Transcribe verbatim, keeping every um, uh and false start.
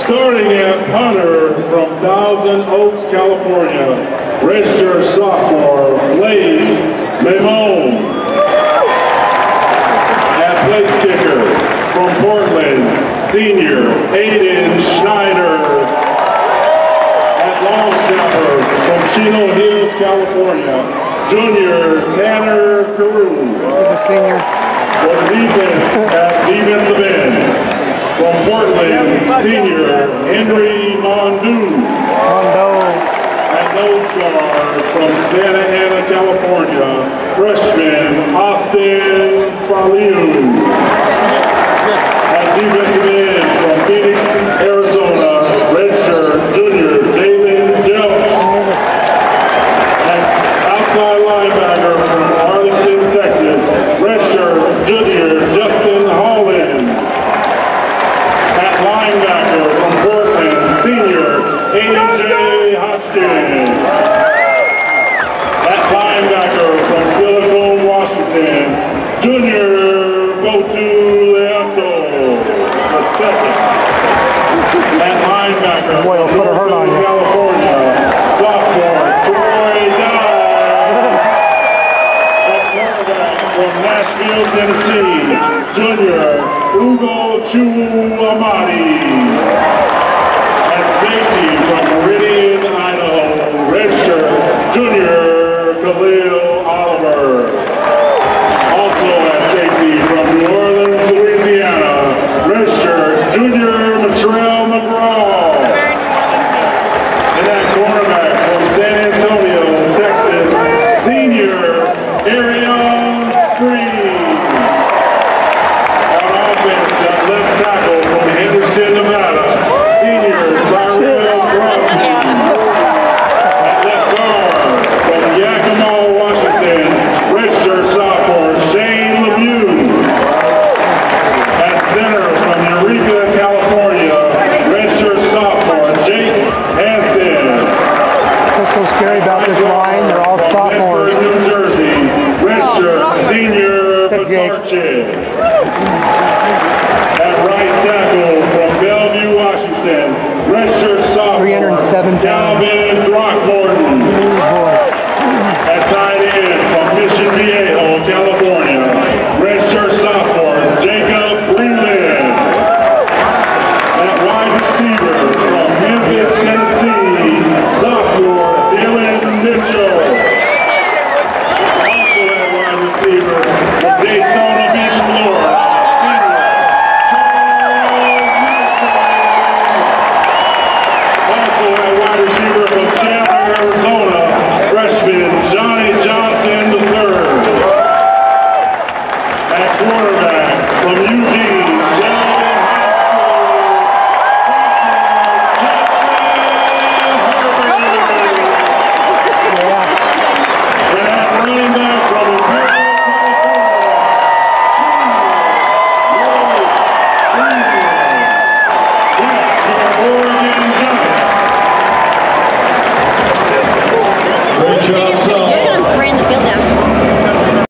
Starting at punter from Thousand Oaks, California, redshirt sophomore, Blade Lemon. At place kicker from Portland, senior, Aiden Schneider. At long snapper from Chino Hills, California, junior, Tanner Carew. He's a senior. For defense at defensive end, from Portland, senior, Henry Mondu. Mondo. At nose guard from Santa Ana, California, freshman, Austin Faliu. At defensive end from Phoenix, Arizona, redshirt, junior, David Jelks. At outside linebacker from Arlington, Texas, redshirt, junior, Justin Holland. At linebacker from Portland, senior, A J Hodgkins. At linebacker from Silicon, Washington, junior, Gotu Leonto, the second. At linebacker Boy, from put a hurt on you. California, sophomore, Troy Dye. At cornerback from Nashville, Tennessee, junior, Ugo Chuamati. At safety from Meridian, Idaho, redshirt, junior, Khalil Oliver. Also at safety from New Orleans, Louisiana, redshirt, junior, Matrell McGraw. And at cornerback from San Antonio, Texas, senior, Arion Screen. On offense at left tackle from Henderson, Nevada, senior, Tyrell Crosby. At left guard from Yakima, Washington, redshirt sophomore, Shane Lemieux. At center from Eureka, California, redshirt sophomore, Jake Hansen. What's so scary about this line? They're all sophomores. New Jersey, redshirt senior, Except Jake. Basarche. At right tackle from Bellevue, Washington, redshirt sophomore, three hundred seven pounds. Galvin Throckmorton. Ooh, boy. At tight end from Mission Viejo, California, redshirt sophomore, Jacob Greenland. At wide receiver from Memphis, Tennessee, sophomore, Dylan Mitchell. Also at wide receiver from Daytona Beach, Florida, senior, Charles Nixon. Also at wide receiver from Chandler, Arizona, freshman Johnny Johnson the third. At quarterback